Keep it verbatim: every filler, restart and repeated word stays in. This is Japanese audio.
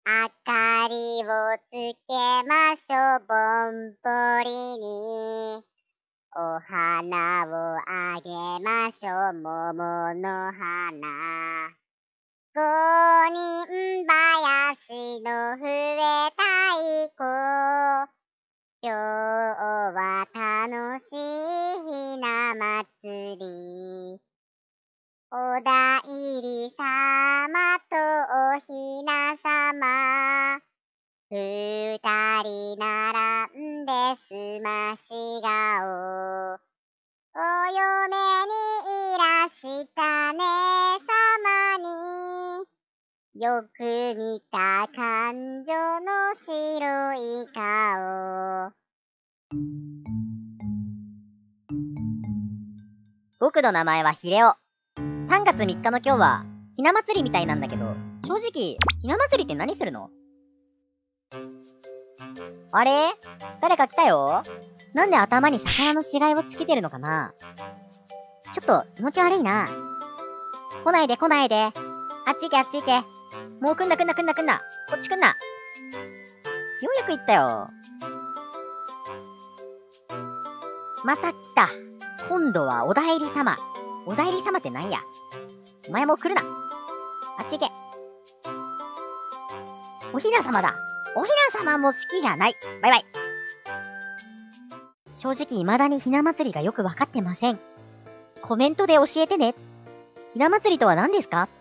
明かりをつけましょう、ぼんぼりに。お花をあげましょう、桃の花。五人林の笛太鼓。今日は楽しいひな祭り。おだいりさまとおひなさま。二人並んですまし顔。お嫁にいらしたねさまに。よく似た感情の白い顔。 僕の名前はヒレオ。さんがつみっかの今日は、ひな祭りみたいなんだけど、正直、ひな祭りって何するの？あれ？誰か来たよ？なんで頭に魚の死骸をつけてるのかな？ちょっと気持ち悪いな。来ないで来ないで。あっち行けあっち行け。もう来んな来んな来んな来んな。こっち来んな。ようやく行ったよ。また来た。今度はおだいり様。おだいり様ってなんや？お前も来るな。あっち行け。おひな様だ。おひな様も好きじゃない。バイバイ。正直未だにひな祭りがよくわかってません。コメントで教えてね。ひな祭りとは何ですか？